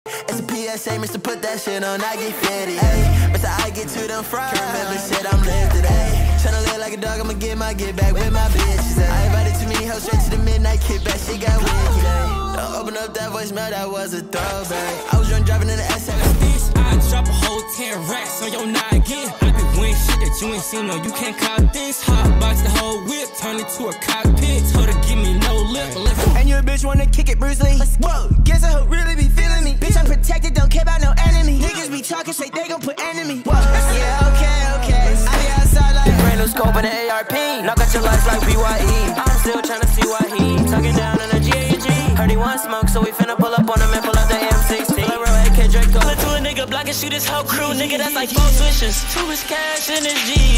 It's a PSA, Mr. Put that shit on, I get fitty, ayy. Mr. I get to them fries. Can't remember shit, I'm lifted, ayy. Tryna live like a dog, I'ma get my get back with my bitches, ayy. I invited too many hoes straight to the midnight kickback, she got wicked, ayy. Don't open up that voicemail, that was a throwback. I was drunk driving in the S7. I drop a whole 10 racks on your noggin. I be winning shit that you ain't seen, no, you can't call this. Hot box the whole whip, turn it to a cockpit. Told her give me no lip. And you a bitch wanna kick it, Bruce Lee. Whoa, guess I really be feeling me. Bitch, I'm protected, don't care about no enemy. Niggas be talking, say they gon' put enemy. Whoa, yeah, okay. I be outside like brand new scope and an ARP. Knock out your lights like BYE. I'm still tryna see why he tucking down in a GAG. Heard he want smoke, so we finna pull up on him and pull out the M16. Like real AK Draco. Pull it to a nigga block and shoot his whole crew. Nigga, that's like 4 switches. Too much cash in his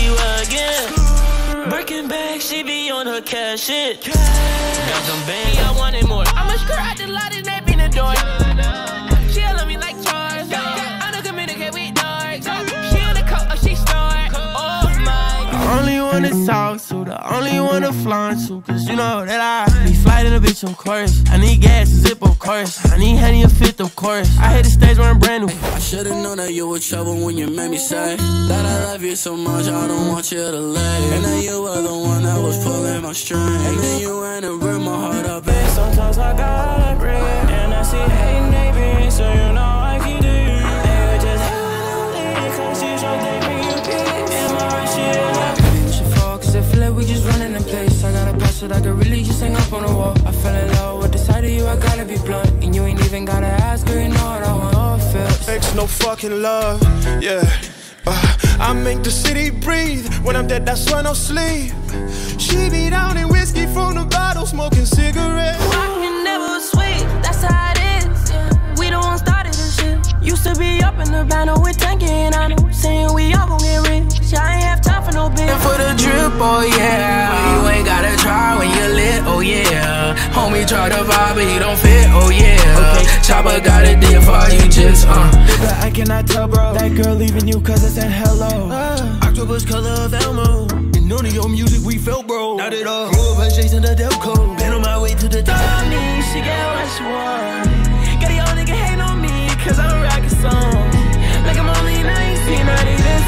G-Wagon. Birkin bag, she be on her cash shit. Got them bands, I wanted more. I'm a skirt out the lot and that be the door. She love me like Charles. I don't communicate with dogs. She on the coat, oh she snort. Oh my God. The only one to talk to, the only one to flaunt to. Cause you know that I be flighting a bitch, of course. I need gas to zip, of course. I need Henny a fifth, of course. I hit the stage running brand new. I should've known that you were trouble when you made me say that I love you so much, I don't want you to leave. And then you were the one that was pulling my string. And then you ran and ripped my heart up. And sometimes I got bread, and I see hating they be, so you know I can do. They were just hating cause you don't think me you peace. And my right shit maybe we should fall, cause I feel like we just running in place. I got a password I could really just hang up on the wall. I fell in love with the side of you, I gotta be blunt. And you ain't even gotta ask, girl, you know what I want all feels. Makes no fucking love, yeah. I make the city breathe. When I'm dead, that's when I'll sleep. She be down in whiskey from the bottle, smoking cigarettes. Rockin' never sweet, that's how it is. We the ones started this shit. Used to be up in the banner with Tanky and I know, saying we all gon' get rich. I ain't have time for no bitch. For the drip, oh yeah. You ain't gotta try when you lit, oh yeah. Homie try to vibe, but he don't fit, oh yeah. Okay. Chopper got a deal for you just, But I cannot tell, bro. That girl leaving you cause I said hello. Octopus color of Elmo. And none of your music we felt, bro. Not at all. Grew up by Jason the Delco. Been on my way to the top. Tell me she got what she want. Got a young nigga hating on me cause I'm rockin' songs. Like I'm only 19, not even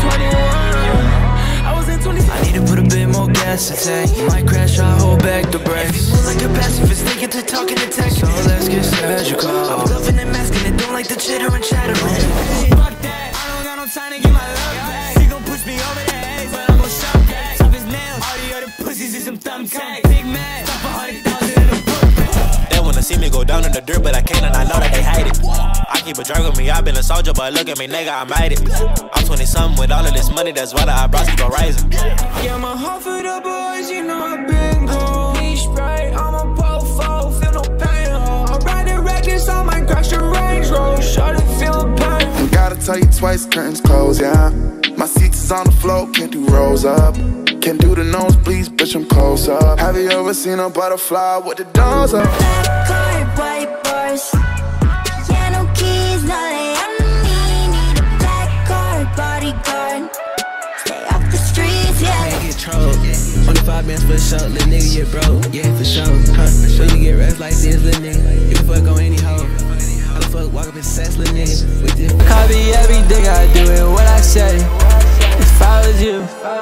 21. I was in 26. I need to put a bit more gas in tank. Might crash, I hold back the brakes. If you move like a pacifist, thinking to talking to text. So let's get surgical. I was loving and masking it, don't like the chitter and chatter. fuck that, I don't got no time to get my love back. She gon' push me over the edge, but I'm gon' shove that. Tough as nails, all the other pussies is some thumbtacks. Big man, stop 100,000 in a book bag. They wanna see me go down in the dirt, but I can't and I know that they hate it. I keep a drug with me, I been a soldier, but look at me, nigga, I made it. I'm 20-something with all of this money, that's why the eyebrows keep on rising. Yeah, my heart for the boys, you know I've been gone. He spray, I'm a profile, feel no pain. I'm riding reckless, I might crash the Range Rover. Shut it, feel pain. Gotta tell you twice, curtains close, yeah. My seats is on the floor, can't do rolls up. Can't do the nosebleeds, bitch, I'm close up. Have you ever seen a butterfly with the doors up? Black card, white bars. Yeah, no keys, no they on me. Need a black card, bodyguard. Stay off the streets, yeah. Get trolled. 25 bands for sure, little nigga get broke. Yeah, for sure. When you get rest like this, little nigga, you can fuck on any hoe. How the fuck walk up in sex, little nigga? With this copy everything I do and what I say. If I was you,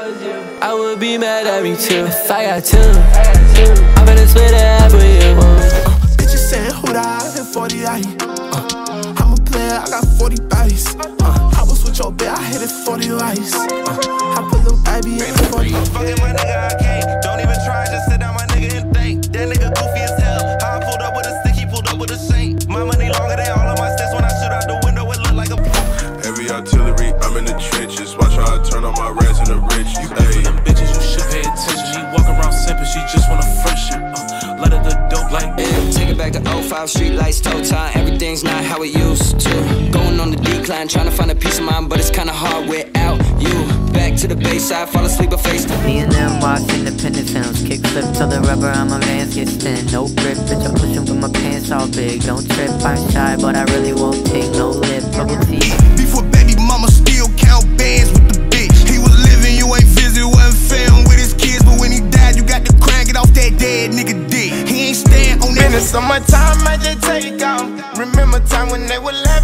I would be mad at me too. If I got two, I'm gonna split a half with you. Bitches saying who that in 40 I'm a player, I got 40 bodies. I was with your bitch, I hit it 40 lights. I put little baby in the 40. Fucking my nigga, I can't. Don't even try, just sit down, my nigga, and think. That nigga goofy as hell. How I pulled up with a stick, he pulled up with a shank. My money longer than all of my stats. When I shoot out the window, it look like a. Heavy artillery, I'm in the trenches. Watch how I turn on my rats in the rich. You for them bitches, you should pay attention. She walk around simping, she just want a friendship. Let her the dope like take it back to 05, street lights, toe tie. Everything's not how it used to. Going on the decline, trying to find a peace of mind, but it's kinda hard without you. Back to the Bayside, fall asleep or face to me and them watch independent films. Kick flip till the rubber on my vans gets thin. No grip, bitch, I'm pushing with my pants all big. Don't trip, I'm shy, but I really won't take no lip. Bubble tea. Before baby mama still count bands with the bitch. He was living, you ain't visit, wasn't film with his kids. But when he died, you got to crank it off that dead nigga dick. He ain't stand on that. In the summertime, I just take off. Remember time when they were laughing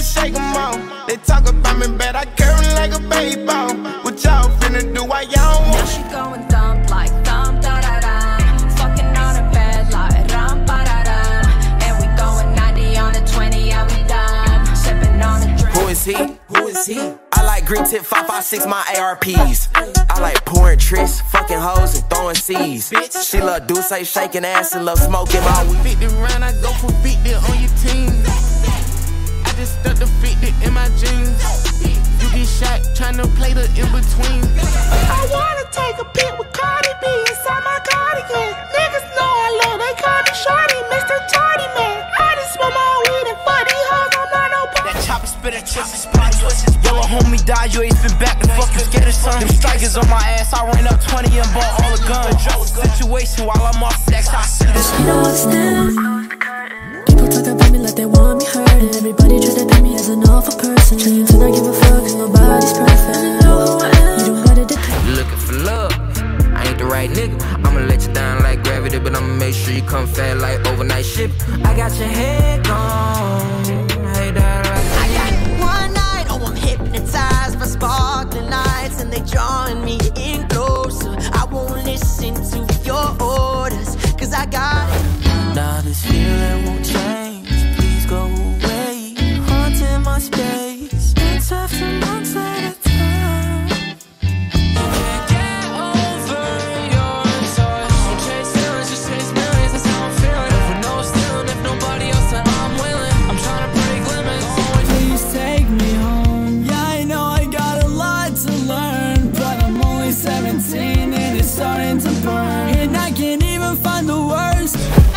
shake them off. They talk about me bad, I carry like a baseball. What y'all finna do while y'all want? Now she going dumb like thumb da da da. Fucking on her bed like rum ba da da. And we going 90 on the 20 and we done. Sipping on a drink. Who is he? Who is he? I like green tip 556 my ARPs. I like pouring tricks, fucking hoes and throwing C's. She love Deuce, shaking ass and love smoking my weed. 50 round, I go for 50 on your team. I just stuck the 50 in my jeans. You get shot tryna play the in-between. I wanna take a pic with Cardi B inside my cardigan. Niggas know I love, they call me Shorty, Mr. Tardy Man. I just smoke my weed and fuck these hoes, I'm not no body. That chopper spit, that chopper spit. Yo, a homie died, you ain't been back, the fuck you scared of son? Them strikers on my ass, I ran up 20 and bought all the guns. Situation while I'm off sex, I see this. You know what's this? People talk about me like they want me hurt, and everybody try to do me as an awful person. Trying to not give a fuck, cause nobody's perfect. You know who I am, you don't gotta depend. You looking for love, I ain't the right nigga. I'ma let you down like gravity, but I'ma make sure you come fat like overnight ship. I got your head gone, hey that I got one night, oh I'm hypnotized by sparkling lights, and they drawing me in closer. I won't listen to your orders, cause I got it. Now this feeling won't change, please go away. Haunting my space, it's after months at a time. Can't get over your touch. Don't chase feelings, just chase millions, that's how I'm feeling. If we're no stealing, if nobody else, then I'm willing. I'm trying to break limits. Please take me home. Yeah, I know I got a lot to learn, but I'm only 17 and it's starting to burn, and I can't even find the words.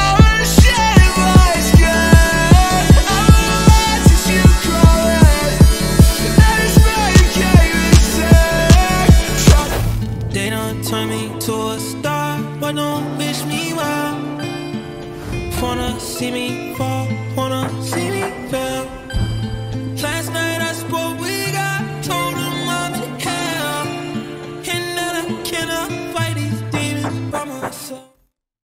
They don't turn me to a star, but don't wish me well. Wanna see me fall, wanna see me